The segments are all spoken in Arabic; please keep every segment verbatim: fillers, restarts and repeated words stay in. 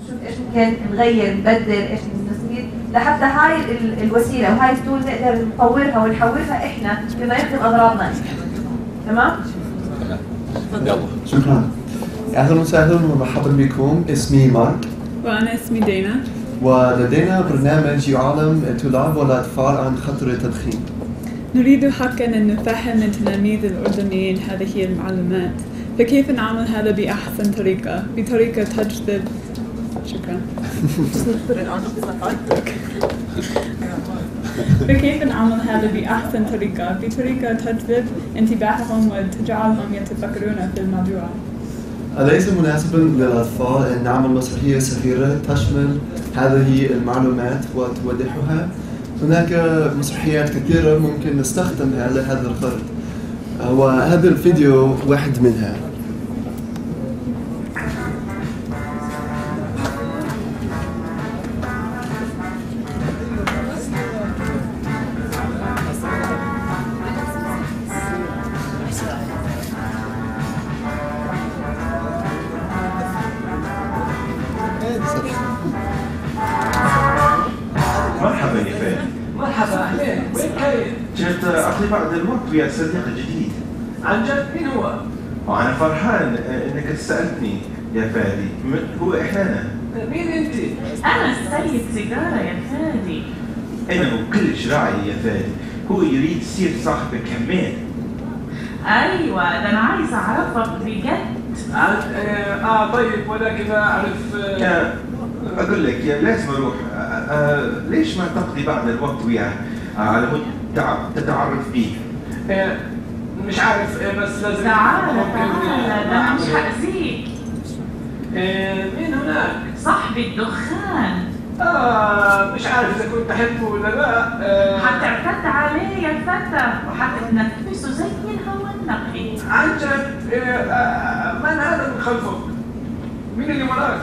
نشوف ايش ممكن نغير نبدل ايش نستفيد لحتى هاي الوسيله وهاي التول نقدر نطورها ونحولها احنا بما يخدم اغراضنا احنا. تمام؟ يلا شكرا. اهلا وسهلا ومرحبا بكم. اسمي مارك. وانا اسمي دينا. ولدينا برنامج يعلم الطلاب والاطفال عن خطر التدخين. نريد حقا ان نفهم التلاميذ الاردنيين هذه المعلومات، فكيف نعمل هذا باحسن طريقه؟ بطريقه تجذب شكرا. فكيف نعمل هذا بأحسن طريقة؟ بطريقة تجذب انتباههم وتجعلهم يتفكرون في الموضوع. أليس مناسبا للأطفال أن نعمل مسرحية صغيرة تشمل هذه المعلومات وتوضحها؟ هناك مسرحيات كثيرة ممكن نستخدمها لهذا الغرض، وهذا الفيديو واحد منها. مرحبا يا فادي. مرحبا اهلين، وين كاين؟ جيت اقضي بعض الوقت ويا صديق جديد. عن جد مين هو؟ وانا فرحان انك سالتني يا فادي. هو احنا. مين انت؟ انا السيد سيجاره يا فادي. انا وكلش راعي يا فادي. هو يريد يصير صاحبك كمان. ايوه ده انا عايز اعرفك بجد. اه, آه طيب ولكن اعرف آه اقول لك يا لازم اروح. آه آه ليش ما تقضي بعض الوقت وياه على مود تتعرف بيه؟ آه مش عارف آه بس لازم تعال تعال ده انا مش هأذيك. آه مين هناك؟ صاحب الدخان. آه مش عارف اذا كنت احبه ولا لا. آه هتعتد عليه يا فتى وهتتنفسه زي الهواء النقي. عن جد. آه آه من هذا من خلفك؟ مين اللي وراك؟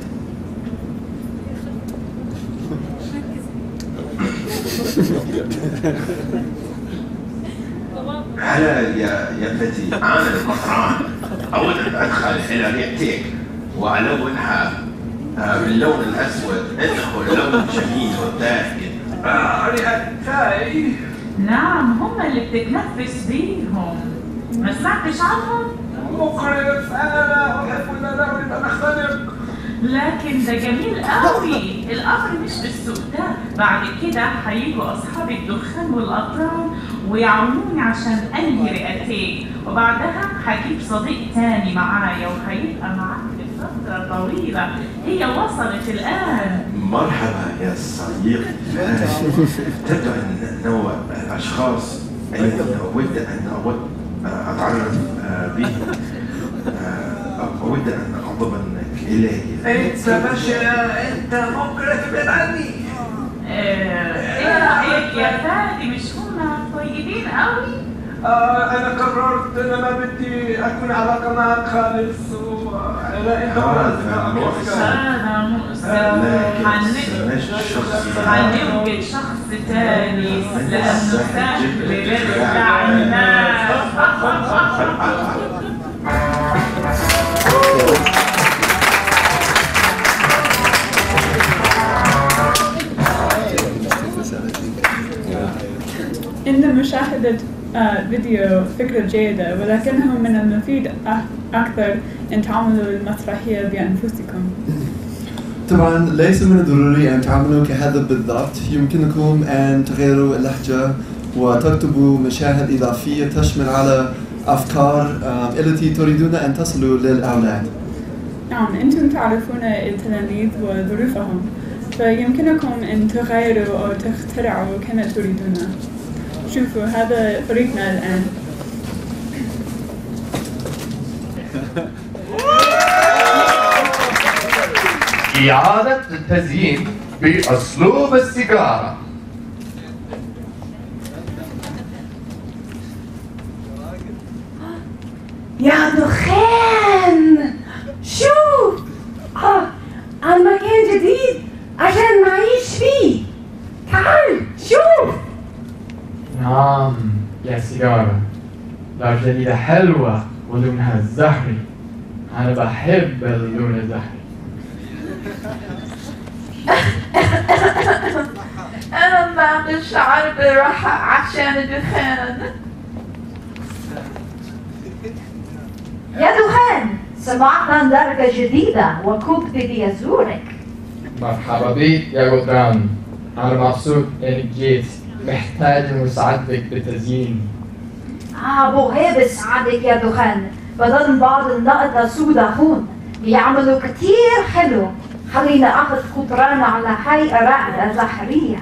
هلا يا يا فتي، انا القطران. اود ان ادخل الى رئتك والونها باللون الاسود انه لون جميل وزاهي. آه رئتاي؟ نعم هم اللي بتتنفس بيهم. ما سمعتش عنهم؟ مقرف. انا لا احب ولا لا اريد ان اختنق. لكن ده جميل قوي. الامر مش بالسوء ده. بعد كده هيجوا اصحاب الدخان والاطران ويعاونوني عشان انهي رئتين، وبعدها هجيب صديق تاني معايا وهيبقى معاك لفتره طويله. هي وصلت الان. مرحبا يا صديقي. تبدو ان نوع الاشخاص الذين اود ان اود اتعرف بهم. اود ان اضمن إلهي. انت باشا انت مقرف ابعد عني. ايه رايك يا فادي؟ مش هم طيبين قوي؟ آه انا قررت انا ما بدي اكون علاقه معك خالص. ولا انت هذا مؤسف. هذا مؤسف. هنوجد شخص تاني لانه سهل يرجع الناس. إن مشاهدة آه فيديو فكرة جيدة، ولكنه من المفيد أكثر أن تعملوا المسرحية بأنفسكم. طبعا ليس من الضروري أن تعملوا كهذا بالضبط. يمكنكم أن تغيروا اللهجة وتكتبوا مشاهد إضافية تشمل على أفكار التي تريدون أن تصلوا للأولاد. نعم، أنتم تعرفون التلاميذ وظروفهم، فيمكنكم أن تغيروا أو تخترعوا كما تريدون. شوفوا هذا فريقنا الآن. إعادة التزيين بأسلوب السيجارة. يا دخان، شوف آه عن مكان جديد عشان نعيش فيه. تعال شوف. نعم يا سيجارة، لا جديدة حلوة ولونها زهري. أنا بحب اللون الزهري. أنا ما بشعر براحة عشان الدخان. يا دخان، سمعت عن درجة جديدة وكنت بدي أزورك. مرحبا بك يا غدران، أنا مبسوط إنك جيت، محتاج مساعدتك بالتزيين. آه بغيب أساعدك يا دخان، بدل بعض النقطة سودا هون بيعملوا كتير حلو. خلينا أخذ قطران على هاي رائدة زهرية.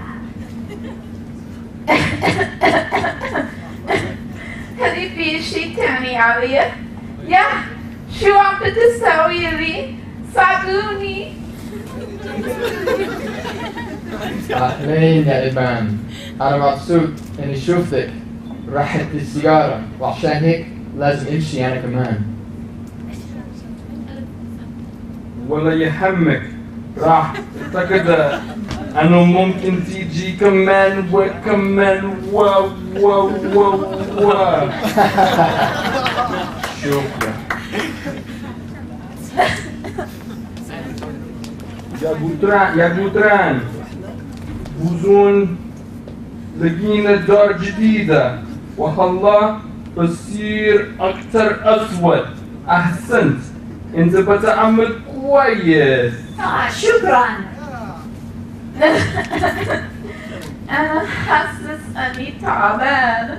هل في شي تاني عليا؟ يا شو عم بتسوي لي؟ ساعدوني. أهلين يا إبان، أنا مبسوط إني شفتك. رحت السيارة وعشان هيك لازم أمشي أنا كمان. ولا يهمك، راح أعتقد أنه ممكن تيجي كمان وكمان و و و و شكرا. يا غدران يا غدران، بوزون لقينا دار جديدة وهلا بصير أكتر أسود. أحسنت، أنت بتعمل كويس. آه شكرا. أنا حاسس أني تعبان.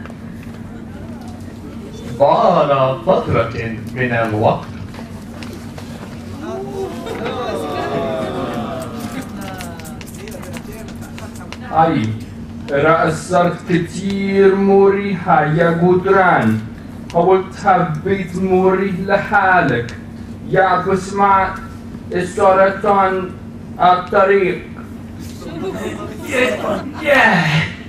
بعد فترة من الوقت أي رأسك كتير مريحة يا غدران. حاولت حبيت مريح لحالك. يا بسمع السرطان الطريق. ياه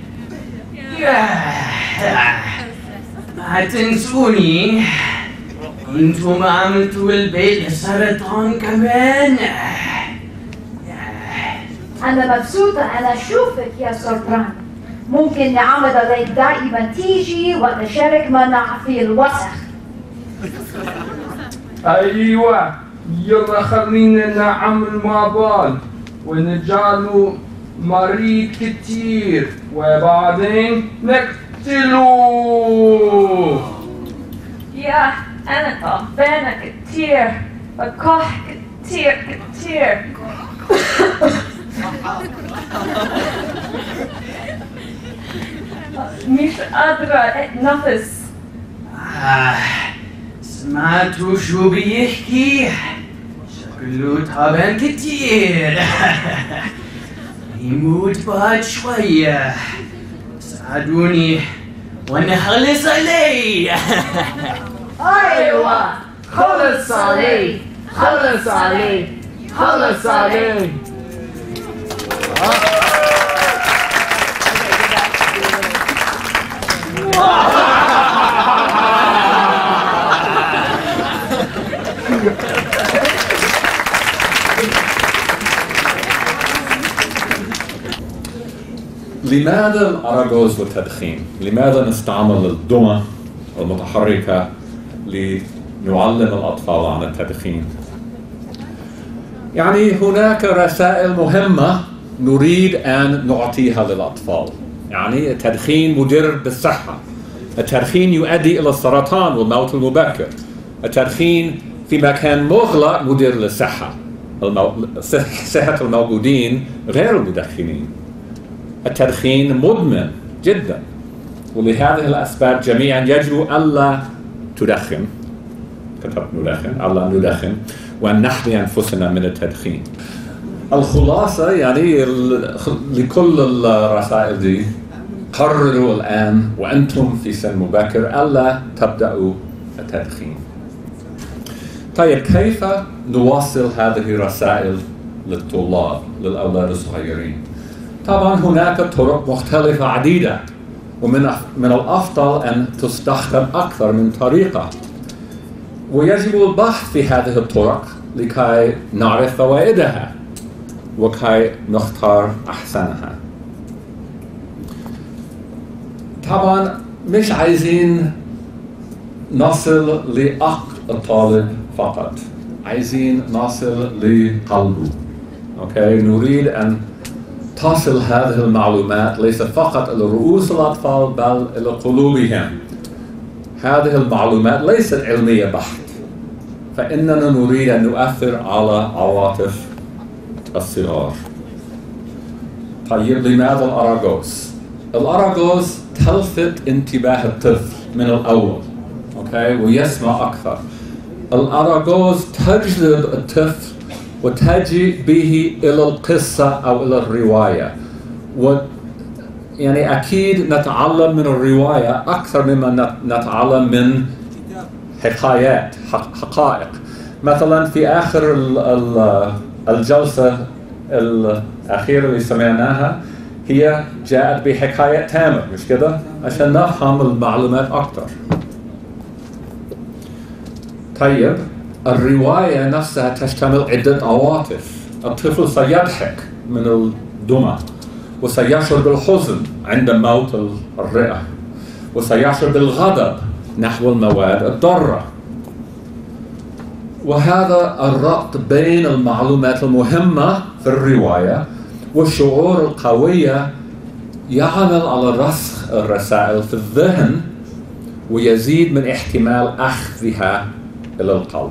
ياه ما تنسوني، انتم عملتوا البيت السرطان كمان. أنا مبسوطة أنا أشوفك يا سرطان. ممكن نعمل عليك دائما تيجي وتشارك معنا في الوسخ. أيوة، يلا خلينا نعمل مع بعض ونجعله مريض كتير وبعدين نقتله. يا أنا تعبانة كتير، بكح كتير كتير. مش قادرة أتنفس. آه، سمعتوا شو بيحكي؟ شكله تعبان كتير. يموت بعد شوية. ساعدوني وانا خلص عليه. أيوة، خلص عليه خلص عليه خلص عليه. لماذا الأراجوز والتدخين؟ لماذا نستعمل الدمى المتحركة لنعلم الأطفال عن التدخين؟ يعني هناك رسائل مهمة نريد أن نعطيها للأطفال. يعني التدخين مضر بالصحة، التدخين يؤدي إلى السرطان والموت المبكر، التدخين في مكان مغلق مضر للصحة، المو... صحة الموجودين غير المدخنين. التدخين مدمن جدا، ولهذه الأسباب جميعا يجب ألا تدخن، كتبت ندخن، ألا ندخن، وأن نحمي أنفسنا من التدخين. الخلاصة يعني لكل الرسائل دي، قرروا الآن وأنتم في سن مبكر ألا تبدأوا التدخين. طيب كيف نوصل هذه الرسائل للطلاب، للأولاد الصغيرين؟ طبعا هناك طرق مختلفة عديدة، ومن من الأفضل أن تستخدم أكثر من طريقة، ويجب البحث في هذه الطرق لكي نعرف فوائدها وكي نختار أحسنها. طبعا مش عايزين نصل لعقل الطالب فقط، عايزين نصل لقلبه، أوكي؟ نريد أن تصل هذه المعلومات ليس فقط إلى رؤوس الأطفال بل إلى قلوبهم. هذه المعلومات ليست علمية بحت، فإننا نريد أن نؤثر على عواطف الصغار. طيب لماذا الأراجوز؟ الأراجوز تلفت انتباه الطفل من الأول، أوكي؟ ويسمع أكثر. الأراجوز تجذب الطفل وتجي به إلى القصة أو إلى الرواية، و يعني أكيد نتعلم من الرواية أكثر مما نتعلم من حكايات حقائق. مثلا في آخر الجلسة الأخيرة اللي سمعناها هي جاءت بحكاية تامر، مش كده؟ عشان نفهم المعلومات أكثر. طيب الرواية نفسها تشتمل عدة عواطف. الطفل سيضحك من الدمى، وسيشعر بالحزن عند موت الرئة، وسيشعر بالغضب نحو المواد الضارة. وهذا الربط بين المعلومات المهمة في الرواية والشعور القوية يعمل على رسخ الرسائل في الذهن ويزيد من احتمال أخذها إلى القلب.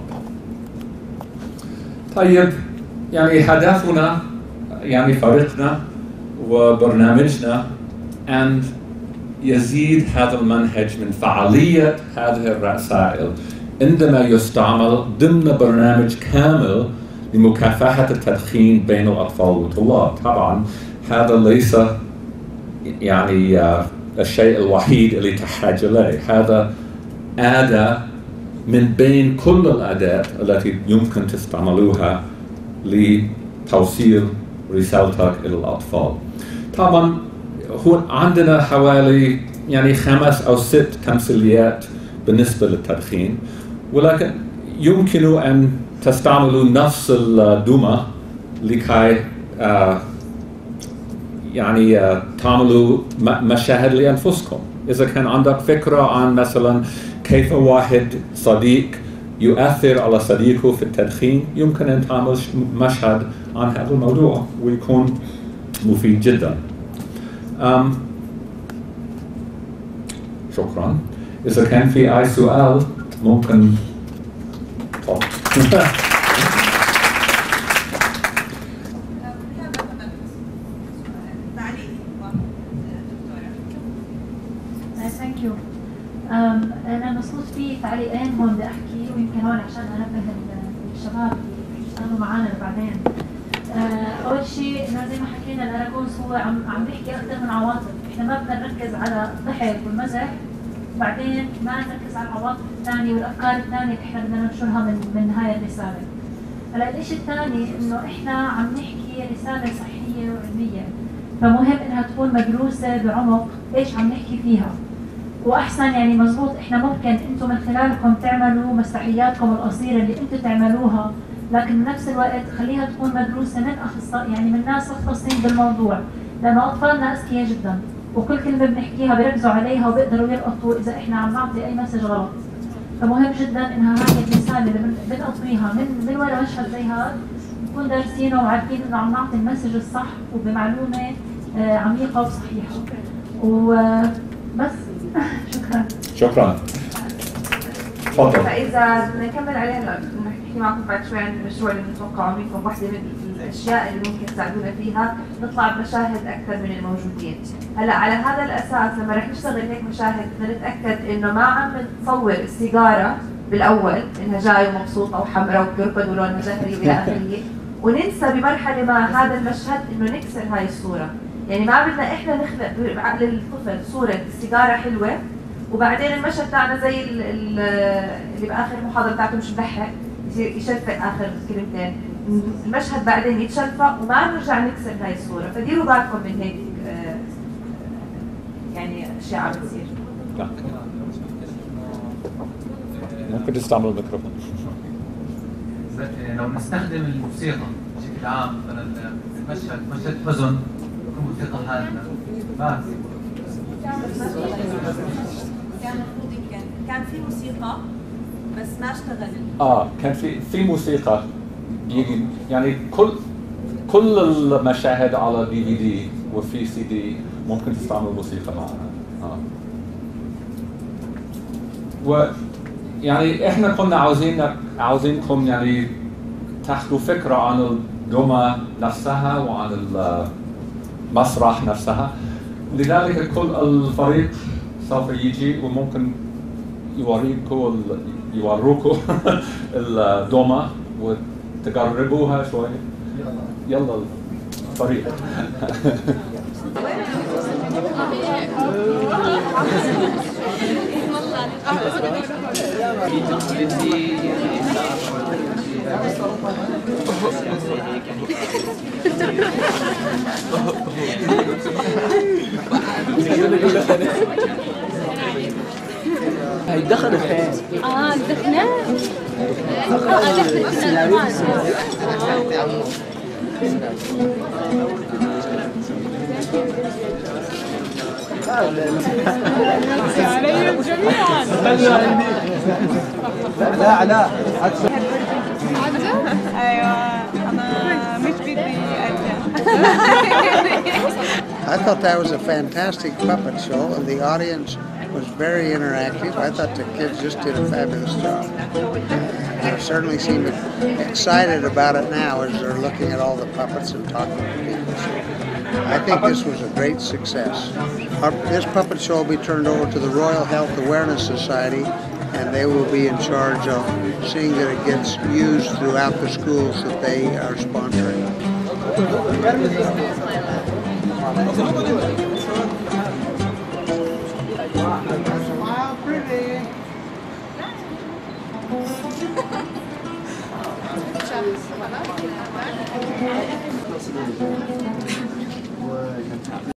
طيب يعني هدفنا، يعني فريقنا وبرنامجنا أن يزيد هذا المنهج من فعالية هذه الرسائل عندما يستعمل ضمن برنامج كامل لمكافحة التدخين بين الأطفال والطلاب. طبعا هذا ليس يعني الشيء الوحيد اللي تحتاج إليه، هذا أداة من بين كل الأدوات التي يمكن تستعملوها لتوصيل رسالتك إلى الأطفال. طبعا هو عندنا حوالي يعني خمس أو ست تمثيليات بالنسبة للتدخين، ولكن يمكن أن تستعملوا نفس الدمى لكي آه يعني آه تعملوا مشاهد لأنفسكم. إذا كان عندك فكرة عن مثلا كيف واحد صديق يؤثر على صديقه في التدخين، يمكن أن تعمل مشهد عن هذا الموضوع ويكون مفيد جدا. أم شكرا. إذا كان في أي سؤال ممكن ثانك يو. أنا مصروف في تعليقين هون بدي أحكي، ويمكن هون عشان أنبه الشباب اللي يشتغلوا معنا بعدين. أول شيء إنه زي ما حكينا الأراجوز هو عم عم بيحكي أكثر من عواطف، إحنا ما بدنا نركز على الضحك والمزح، وبعدين ما نركز على العواطف الثانية والأفكار الثانية اللي إحنا بدنا ننشرها من من هاي الرسالة. هلا الشيء الثاني إنه إحنا عم نحكي رسالة صحية وعلمية، فمهم إنها تكون مدروسة بعمق إيش عم نحكي فيها. واحسن يعني مزبوط احنا ممكن انتم من خلالكم تعملوا مسرحياتكم القصيره اللي انتم تعملوها، لكن بنفس الوقت خليها تكون مدروسه من اخصائي يعني من ناس مختصين بالموضوع، لانه اطفالنا اذكياء جدا وكل كلمه بنحكيها بيركزوا عليها وبيقدروا يلقطوا اذا احنا عم نعطي اي مسج غلط. فمهم جدا انها هاي الرساله اللي بنقطيها من من ورا مشهد زي هذا نكون دارسينه وعارفين انه عم نعطي المسج الصح وبمعلومه عميقه وصحيحه. وبس شكرا. شكرا. تفضل. فاذا بدنا نكمل عليها هلا نحكي معكم بعد شوي عن المشروع اللي بنتوقعه منكم، واحده من الاشياء اللي ممكن تساعدونا فيها نطلع بمشاهد اكثر من الموجودين. هلا على هذا الاساس لما رح نشتغل هيك مشاهد بدنا نتاكد انه ما عم نصور السيجاره بالاول انها جايه ومبسوطه وحمراء وبتركض ولونها زهري والى اخره، وننسى بمرحله ما هذا المشهد انه نكسر هاي الصوره. يعني ما بدنا احنا نخلق بعقل الطفل صوره السيجاره حلوه وبعدين المشهد تاعنا زي اللي باخر المحاضره بتاعته مش مضحك يصير يشفق اخر كلمتين، المشهد بعدين يتشفق وما نرجع نكسر هاي الصوره. فديروا بالكم من هيك يعني اشياء عم بتصير. ممكن تستعمل الميكروفون. لو نستخدم الموسيقى بشكل عام مثلا مشهد مشهد حزن موسيقى حالنا بس كان المفروض كان كان في موسيقى بس ما اشتغل. اه كان في في موسيقى يجي يعني كل كل المشاهد على دي في دي وفي سي دي ممكن تستعمل موسيقى معنا. آه. ويعني احنا كنا عاوزين عاوزينكم يعني تاخذوا فكره عن الدوما نفسها وعن المسرح نفسها. لذلك كل الفريق سوف يجي وممكن يوريكم يوروكم الدوما وتجربوها شوي. يلا الفريق. هيدخلوا فين؟ اه دخلنا؟ عليهم جميعا. لا علاء ايوه انا مش بدي I thought that was a fantastic puppet show, and the audience was very interactive. I thought the kids just did a fabulous job. They certainly seem excited about it now as they're looking at all the puppets and talking to people. So I think this was a great success. Our, this puppet show will be turned over to the Royal Health Awareness Society, and they will be in charge of seeing that it gets used throughout the schools that they are sponsoring. Wow, pretty.